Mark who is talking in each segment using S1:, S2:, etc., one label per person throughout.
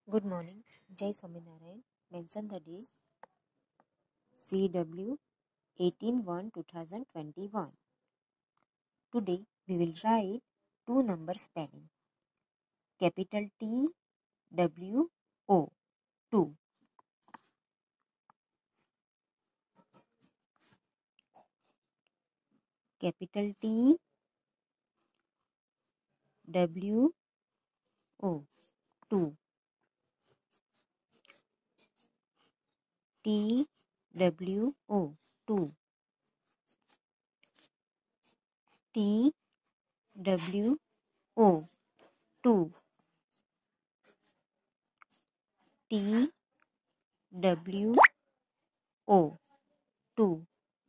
S1: Good morning. Jai Swaminarayan. Mention the date CW 18/1/2021. Today we will write two number spelling. Capital T W O 2. Capital T W O 2. T W O 2. T W O 2. T W O 2.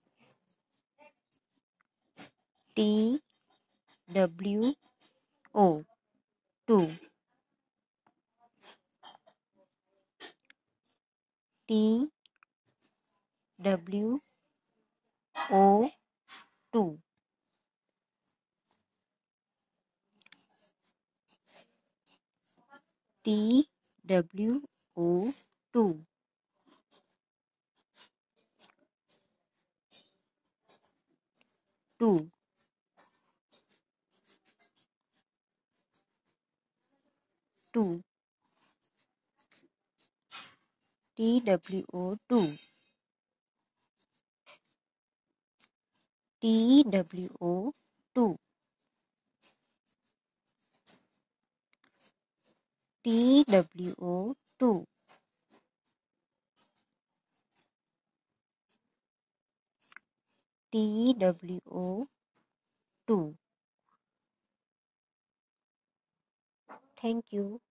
S1: T W O 2. T W O 2. T W O 2. Two. Two. T W O 2. T W O 2. T W O 2. T W O 2. Thank you.